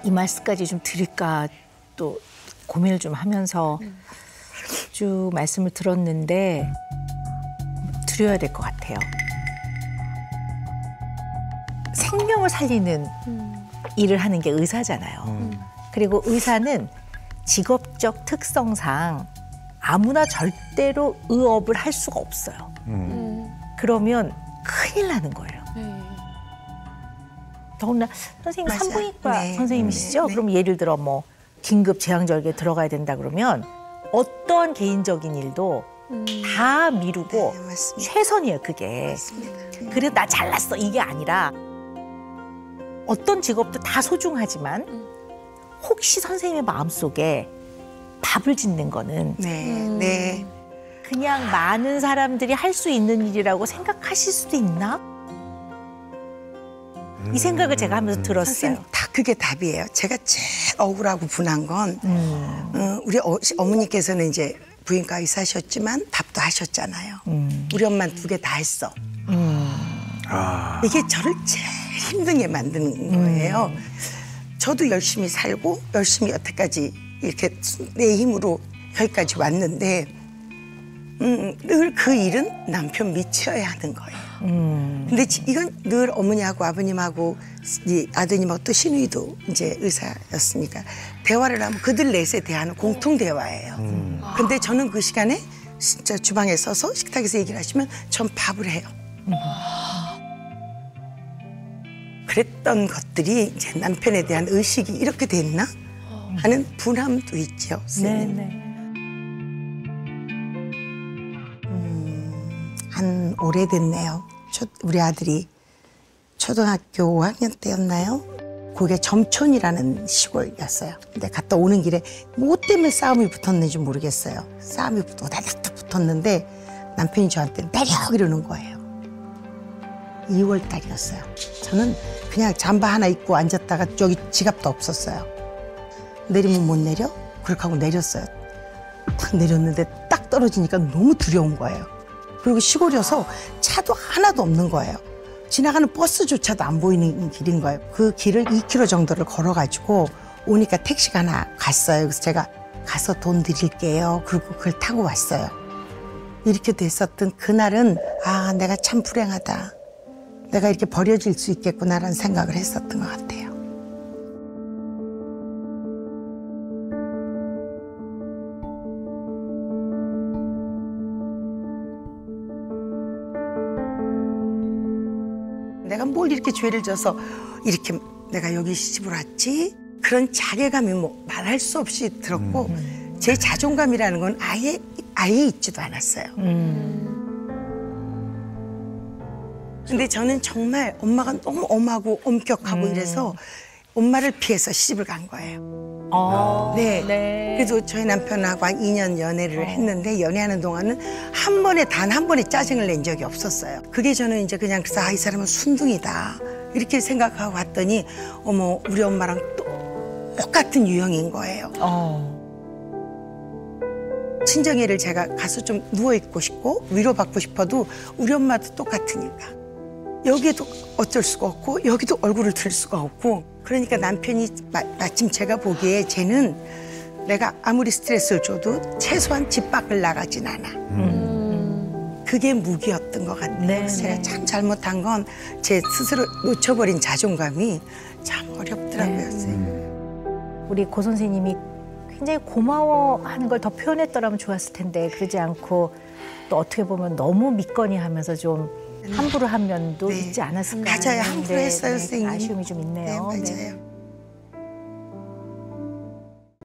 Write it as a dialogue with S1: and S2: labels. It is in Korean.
S1: 이 말씀까지 좀 드릴까 또 고민을 좀 하면서 쭉 말씀을 들었는데 드려야 될 것 같아요. 생명을 살리는 일을 하는 게 의사잖아요. 그리고 의사는 직업적 특성상 아무나 절대로 의업을 할 수가 없어요. 그러면 큰일 나는 거예요. 더구나 선생님
S2: 맞아요.
S1: 산부인과
S2: 네.
S1: 선생님이시죠?
S2: 네.
S1: 그럼 예를 들어 뭐 긴급 제왕절개 들어가야 된다 그러면 어떠한 개인적인 일도 다 미루고
S2: 네, 맞습니다.
S1: 최선이에요, 그게.
S2: 맞습니다.
S1: 그래도 나 잘났어 이게 아니라 어떤 직업도 다 소중하지만 혹시 선생님의 마음속에 밥을 짓는 거는
S2: 네.
S1: 그냥 많은 사람들이 할 수 있는 일이라고 생각하실 수도 있나? 이 생각을 제가 하면서 들었어요.
S2: 선생님 다 그게 답이에요. 제가 제일 억울하고 분한 건 우리 어머니께서는 이제 부인과 의사셨지만 답도 하셨잖아요. 우리 엄마는 두 개 다 했어. 이게 저를 제일 힘들게 만드는 거예요. 저도 열심히 살고 열심히 여태까지 이렇게 내 힘으로 여기까지 왔는데 늘 그 일은 남편 미쳐야 하는 거예요. 근데 이건 늘 어머니하고 아버님하고 이 아드님하고 또 시누이도 이제 의사였으니까 대화를 하면 그들 넷에 대하는 공통 대화예요. 근데 저는 그 시간에 진짜 주방에 서서 식탁에서 얘기를 하시면 전 밥을 해요. 그랬던 것들이 이제 남편에 대한 의식이 이렇게 됐나 하는 분함도 있죠. 선생님.
S1: 네네.
S2: 한 오래됐네요. 우리 아들이 초등학교 5학년 때였나요? 그게 점촌이라는 시골이었어요. 근데 갔다 오는 길에 뭐 때문에 싸움이 붙었는지 모르겠어요. 싸움이 오다닥 붙었는데 남편이 저한테 내려 이러는 거예요. 2월 달이었어요. 저는 그냥 잠바 하나 입고 앉았다가 저기 지갑도 없었어요. 내리면 못 내려? 그렇게 하고 내렸어요. 딱 내렸는데 딱 떨어지니까 너무 두려운 거예요. 그리고 시골이어서 차도 하나도 없는 거예요. 지나가는 버스조차도 안 보이는 길인 거예요. 그 길을 2km 정도를 걸어가지고 오니까 택시가 하나 갔어요. 그래서 제가 가서 돈 드릴게요. 그리고 그걸 타고 왔어요. 이렇게 됐었던 그날은 아, 내가 참 불행하다. 내가 이렇게 버려질 수 있겠구나라는 생각을 했었던 것 같아요. 내가 뭘 이렇게 죄를 져서 이렇게 내가 여기 시집을 왔지? 그런 자괴감이 뭐 말할 수 없이 들었고 제 자존감이라는 건 아예 있지도 않았어요. 근데 저는 정말 엄마가 너무 엄하고 엄격하고 이래서 엄마를 피해서 시집을 간 거예요. 네. 그래서 저희 남편하고 한 2년 연애를 했는데 연애하는 동안은 단 한 번에 짜증을 낸 적이 없었어요. 그게 저는 이제 그냥 그래서 이 사람은 순둥이다 이렇게 생각하고 왔더니 어머 우리 엄마랑 똑같은 유형인 거예요. 친정애를 제가 가서 좀 누워있고 싶고 위로받고 싶어도 우리 엄마도 똑같으니까 여기에도 어쩔 수가 없고 여기도 얼굴을 들 수가 없고 그러니까 남편이 마침 제가 보기에 쟤는 내가 아무리 스트레스를 줘도 최소한 집 밖을 나가진 않아. 그게 무기였던 것 같아요. 그래서 제가 참 잘못한 건 제 스스로 놓쳐버린 자존감이 참 어렵더라고요.
S1: 우리 고 선생님이 굉장히 고마워하는 걸 더 표현했더라면 좋았을 텐데 그러지 않고 또 어떻게 보면 너무 믿거니 하면서 좀 함부로 한 면도 있지 않았을까.
S2: 맞아요. 함부로 했어요, 선생님.
S1: 아쉬움이 좀 있네요.
S2: 네, 맞아요.